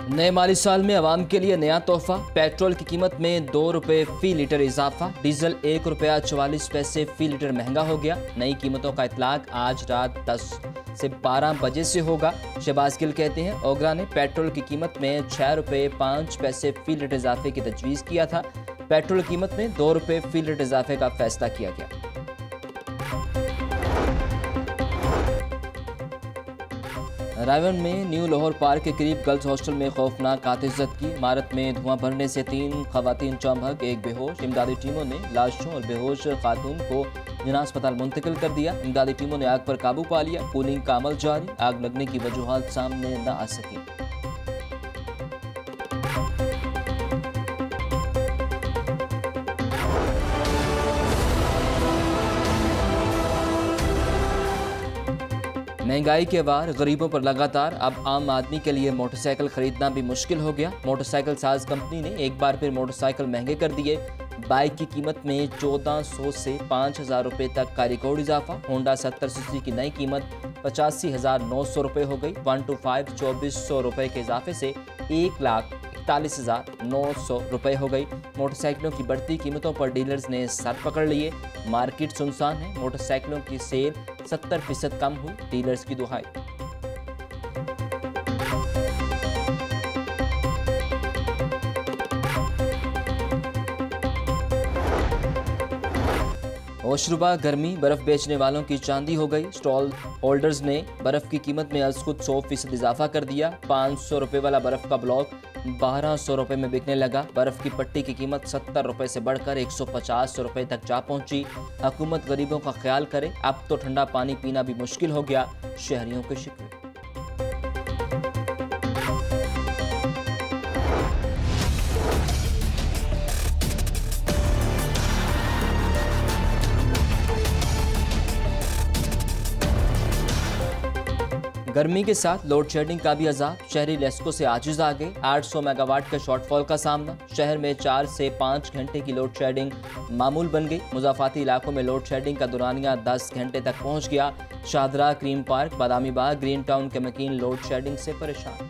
नए माली साल में आवाम के लिए नया तोहफा। पेट्रोल की कीमत में 2 रुपये फी लीटर इजाफा। डीजल 1 रुपया 44 पैसे फी लीटर महंगा हो गया। नई कीमतों का इतलाक आज रात 10 से 12 बजे से होगा। शहबाज गिल कहते हैं, ओगरा ने पेट्रोल की कीमत में 6 रुपये 5 पैसे फी लीटर इजाफे की तजवीज़ किया था। पेट्रोल कीमत में 2 रुपये फी लीटर इजाफे का फैसला किया गया। रायवन में न्यू लाहौर पार्क के करीब गर्ल्स हॉस्टल में खौफनाक आतिशत की। इमारत में धुआं भरने से 3 खवातीन चौंभक, एक बेहोश। इमदादी टीमों ने लाशों और बेहोश खातून को जिना अस्पताल मुंतकिल कर दिया। इमदादी टीमों ने आग पर काबू पा लिया। कूलिंग का अमल जारी। आग लगने की वजूहात सामने न आ सकी। महंगाई के वार गरीबों पर लगातार। अब आम आदमी के लिए मोटरसाइकिल खरीदना भी मुश्किल हो गया। मोटरसाइकिल साज कंपनी ने एक बार फिर मोटरसाइकिल महंगे कर दिए। बाइक की कीमत में 1400 से 5000 रुपये तक का रिकॉर्ड इजाफा। होंडा 70 सीसी की नई कीमत 85,900 रुपये हो गई। 125 2400 रुपये के इजाफे से 1,41,900 रुपये हो गई। मोटरसाइकिलों की बढ़ती कीमतों पर डीलर्स ने सर पकड़ लिए। मार्केट सुनसान है। मोटरसाइकिलों की सेल 70% कम हुई। डीलर्स की दुहाई। होशरुबा गर्मी, बर्फ बेचने वालों की चांदी हो गई। स्टॉल होल्डर्स ने बर्फ की कीमत में आज खुद 100% इजाफा कर दिया। 500 रुपये वाला बर्फ का ब्लॉक 1200 रुपये में बिकने लगा। बर्फ की पट्टी की कीमत 70 रुपये से बढ़कर 150 रुपये तक जा पहुंची। हुकूमत गरीबों का ख्याल करे। अब तो ठंडा पानी पीना भी मुश्किल हो गया। शहरियों के शिकवे। गर्मी के साथ लोड शेडिंग का भी अजाब। शहरी लेस्को से आजिज आ गए। 800 मेगावाट के शॉर्टफॉल का सामना। शहर में 4 से 5 घंटे की लोड शेडिंग मामूल बन गई। मुजाफाती इलाकों में लोड शेडिंग का दुरानिया 10 घंटे तक पहुंच गया। Shahdara, Karim park, Badami Bagh, green town के मकीन लोड शेडिंग से परेशान।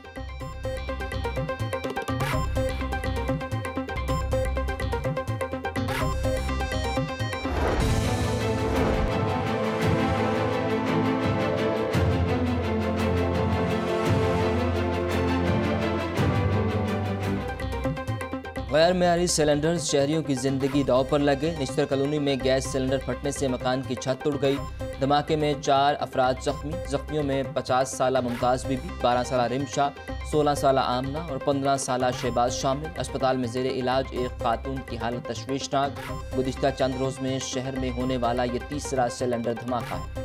गैर मेयारी सिलेंडर्स, शहरियों की जिंदगी दांव पर लगे। निश्तर कॉलोनी में गैस सिलेंडर फटने से मकान की छत उड़ गई। धमाके में 4 अफराद जख्मी। जख्मियों में 50 साला मुमताज़ बीबी, 12 साला रिमशा, 16 साला आमना और 15 साला शहबाज शामिल। अस्पताल में ज़ेरे इलाज एक खातून की हालत तशवीशनाक। गुज़िश्ता चंद रोज़ में शहर में होने वाला ये तीसरा सिलेंडर धमाका है।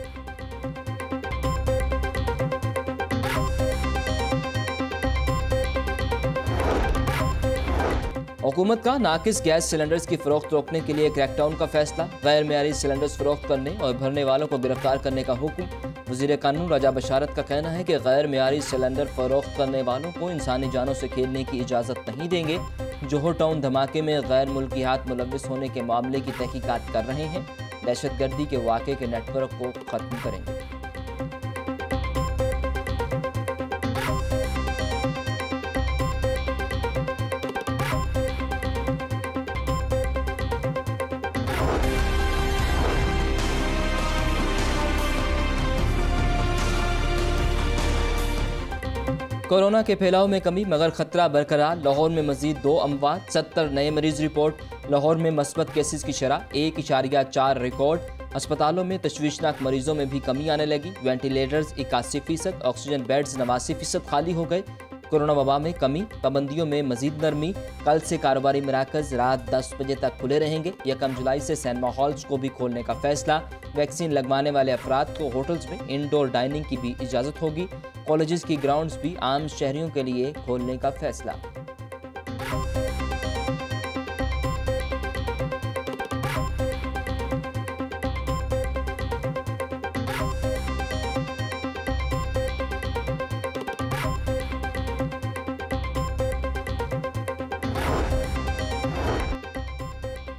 हुकूमत का नाकिस गैस सिलेंडर्स की फरोख्त रोकने के लिए क्रैकडाउन का फैसला। गैर मेयारी सिलेंडर्स फरोख्त करने और भरने वालों को गिरफ्तार करने का हुक्म। वज़ीर कानून राजा बशारत का कहना है कि गैर मेयारी सिलेंडर फरोख्त करने वालों को इंसानी जानों से खेलने की इजाज़त नहीं देंगे। जोहर टाउन धमाके में गैर मुल्की हाथ मुलव्विस होने के मामले की तहकीकात कर रहे हैं। दहशतगर्दी के वाक़े के नेटवर्क को ख़त्म करेंगे। कोरोना के फैलाव में कमी मगर खतरा बरकरार। लाहौर में मजीद 2 अमवात, 70 नए मरीज रिपोर्ट। लाहौर में मस्बत केसेस की शरह 1.4 रिकॉर्ड। अस्पतालों में तशवीशनाक मरीजों में भी कमी आने लगी। वेंटिलेटर्स 81%, ऑक्सीजन बेड्स 89% खाली हो गए। कोरोना वबा में कमी, पाबंदियों में मजीद नरमी। कल से कारोबारी मराकज़ रात 10 बजे तक खुले रहेंगे। 1 जुलाई से सिनेमा हॉल्स को भी खोलने का फैसला। वैक्सीन लगवाने वाले अफराद को होटल्स में इंडोर डाइनिंग की भी इजाज़त होगी। कॉलेजेस की ग्राउंड्स भी आम शहरियों के लिए खोलने का फैसला।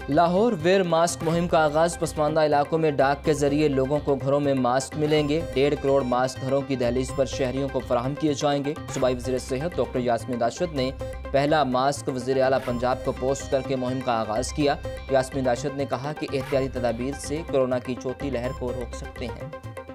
लाहौर वेयर मास्क मुहिम का आगाज। पसमानदा इलाकों में डाक के जरिए लोगों को घरों में मास्क मिलेंगे। 1.5 करोड़ मास्क घरों की दहलीज पर शहरियों को फराहम किए जाएंगे। सूबाई वज़ीर सेहत डॉक्टर यास्मीन राशिद ने पहला मास्क वज़ीर आला पंजाब को पोस्ट करके मुहिम का आगाज किया। यास्मीन राशिद ने कहा कि एहतियाती तदाबीर से कोरोना की चौथी लहर को रोक सकते हैं।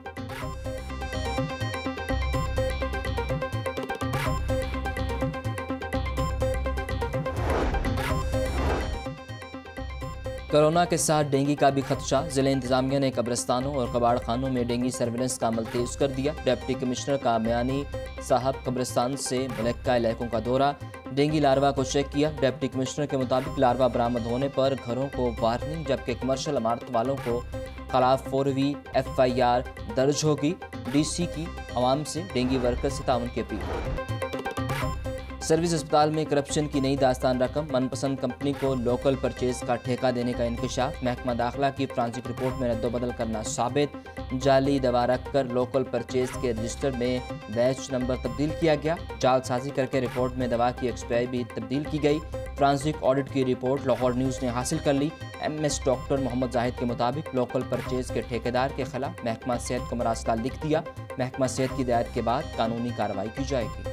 कोरोना के साथ डेंगू का भी खदशा। जिले इंतजामिया ने कब्रिस्तानों और कबाड़ खानों में डेंगू सर्विलेंस का अमल तेज कर दिया। डिप्टी कमिश्नर का मियानी साहब कब्रिस्तान से मुलक्का इलाकों का दौरा, डेंगू लार्वा को चेक किया। डिप्टी कमिश्नर के मुताबिक लार्वा बरामद होने पर घरों को वार्निंग, जबकि कमर्शियल इमारत वालों को खिलाफ फौरी FIR दर्ज होगी। DC की आवाम से डेंगू वर्कर से ताउन की अपील। सर्विस अस्पताल में करप्शन की नई दास्तान रकम, मनपसंद कंपनी को लोकल परचेज का ठेका देने का इंकशाफ। महकमा दाखिला की फ्रांसिक रिपोर्ट में रद्दोबदल करना साबित। जाली दवा रखकर लोकल परचेज के रजिस्टर में बैच नंबर तब्दील किया गया। जालसाजी करके रिपोर्ट में दवा की एक्सपायरी भी तब्दील की गई। फ्रांसिक ऑडिट की रिपोर्ट लाहौर न्यूज़ ने हासिल कर ली। MS डॉक्टर मोहम्मद जाहिद के मुताबिक लोकल परचेज के ठेकेदार के खिलाफ महकमा सेहत को मरासला लिख दिया। महकमा सेहत की हिदायत के बाद कानूनी कार्रवाई की जाएगी।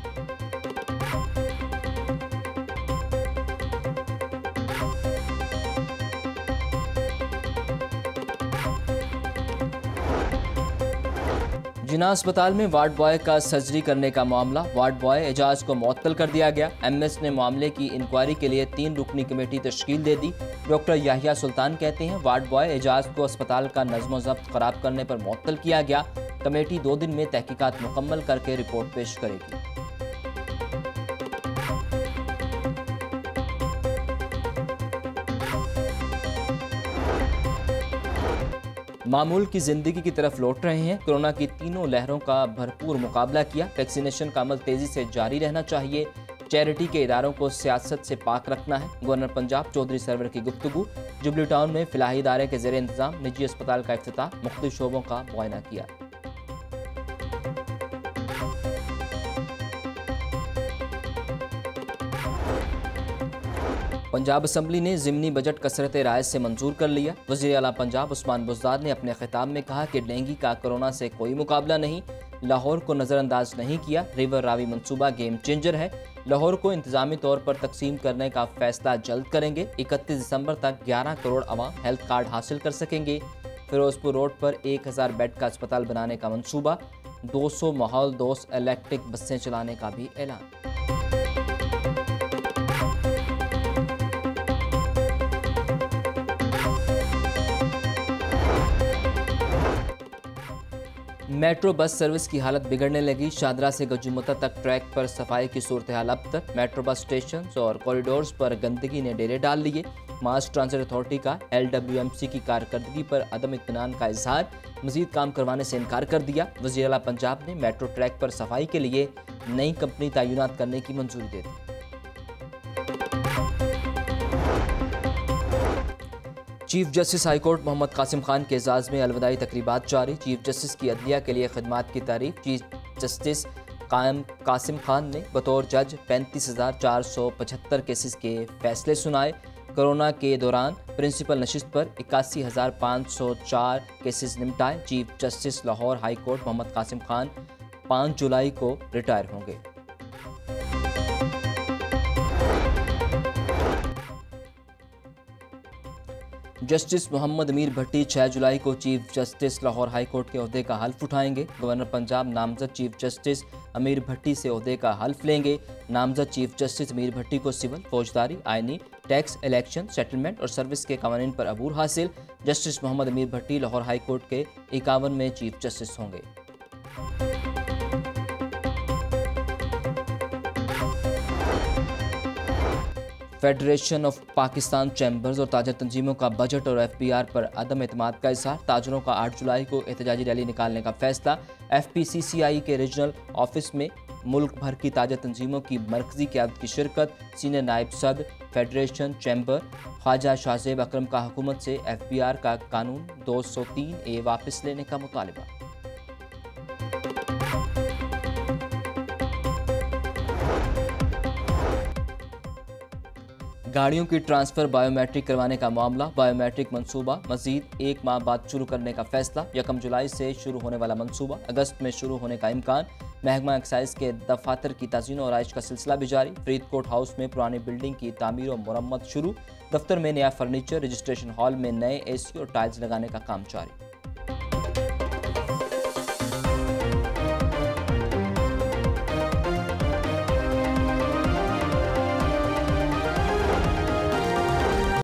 जिना अस्पताल में वार्ड बॉय का सर्जरी करने का मामला, वार्ड बॉय एजाज को मुअत्तल कर दिया गया। MS ने मामले की इंक्वायरी के लिए 3 रुकनी कमेटी तश्कील दे दी। डॉक्टर याहिया सुल्तान कहते हैं वार्ड बॉय एजाज को अस्पताल का नज़्म ज़ब्त खराब करने पर मुअत्तल किया गया। कमेटी 2 दिन में तहकीकात मुकम्मल करके रिपोर्ट पेश करेगी। मामूल की जिंदगी की तरफ लौट रहे हैं। कोरोना की तीनों लहरों का भरपूर मुकाबला किया। वैक्सीनेशन का अमल तेजी से जारी रहना चाहिए। चैरिटी के इदारों को सियासत से पाक रखना है। गवर्नर पंजाब चौधरी सरवर की गुफ्तगू। जुबली टाउन में फिलाही इदारे के ज़ेरे इंतजाम निजी अस्पताल का इफ्तिताह, मुख्तलिफ शोबों का मुआयना किया। पंजाब असम्बली ने ज़िमनी बजट कसरत राय से मंजूर कर लिया। वज़ीर आला पंजाब उस्मान बुज़दार ने अपने खिताब में कहा कि डेंगू का कोरोना से कोई मुकाबला नहीं, लाहौर को नज़रअंदाज नहीं किया। रिवर रावी मंसूबा गेम चेंजर है। लाहौर को इंतजामी तौर पर तकसीम करने का फैसला जल्द करेंगे। 31 दिसंबर तक 11 करोड़ अवाम हेल्थ कार्ड हासिल कर सकेंगे। फिरोजपुर रोड पर 1000 बेड का अस्पताल बनाने का मंसूबा। 200 माहौल दोस्त इलेक्ट्रिक बसें चलाने का भी ऐलान। मेट्रो बस सर्विस की हालत बिगड़ने लगी। शादरा से गजुमता तक ट्रैक पर सफाई की सूरत हाल अब तक। मेट्रो बस स्टेशन और कॉरिडोर्स पर गंदगी ने डेरे डाल लिए। मास ट्रांजिट अथॉरिटी का LWMC की कारकर्दगी पर अदम इत्मीनान का इजहार, मजीद काम करवाने से इनकार कर दिया। वज़ीर आला पंजाब ने मेट्रो ट्रैक पर सफाई के लिए नई कंपनी तैनात करने की मंजूरी दे दी। Chief justice high court Mohammad Qasim Khan के एजाज़ में अलविदाई तकरीबात जारी। चीफ जस्टिस की अदलिया के लिए खिदमात की तारीफ। चीफ जस्टिस कासिम खान ने बतौर जज 35,475 केसेस के फैसले सुनाए। कोरोना के दौरान प्रिंसिपल नशिस्त पर 81,504 केसेस निपटाए। Chief justice Lahore high court Mohammad Qasim Khan 5 जुलाई को रिटायर होंगे। जस्टिस मोहम्मद अमीर भट्टी 6 जुलाई को chief justice Lahore high court के ओहदे का हल्फ उठाएंगे। गवर्नर पंजाब नामजद चीफ जस्टिस अमीर भट्टी से ओहदे का हल्फ लेंगे। नामजद चीफ जस्टिस अमीर भट्टी को सिविल, फौजदारी, आइनी, टैक्स, इलेक्शन, सेटलमेंट और सर्विस के कवानीन पर अबूर हासिल। जस्टिस मोहम्मद अमीर भट्टी लाहौर हाई कोर्ट के 51 में चीफ जस्टिस होंगे। फेडरेशन ऑफ पाकिस्तान चैम्बर्स और ताजर तंजीमों का बजट और FBR पर अदम एतमाद का इज़हार। ताजरों का 8 जुलाई को एहतजाजी रैली निकालने का फैसला। FPCCI के रीजनल ऑफिस में मुल्क भर की ताजर तंजीमों की मरकजी क़यादत की शिरकत। सीनियर नायब सदर फेडरेशन चैम्बर ख्वाजा शाहजेब अकरम का हुकूमत से FBR का कानून 203A वापस लेने का मुतालबा। गाड़ियों की ट्रांसफर बायोमेट्रिक करवाने का मामला, बायोमेट्रिक मंसूबा मजीद 1 माह बाद शुरू करने का फैसला। 1 जुलाई से शुरू होने वाला मंसूबा अगस्त में शुरू होने का इम्कान। महकमा एक्साइज के दफातर की तज़ीन और आइश का सिलसिला भी जारी। फरीदकोट हाउस में पुरानी बिल्डिंग की तामीर और मरम्मत शुरू। दफ्तर में नया फर्नीचर, रजिस्ट्रेशन हॉल में नए AC और टाइल्स लगाने का काम जारी।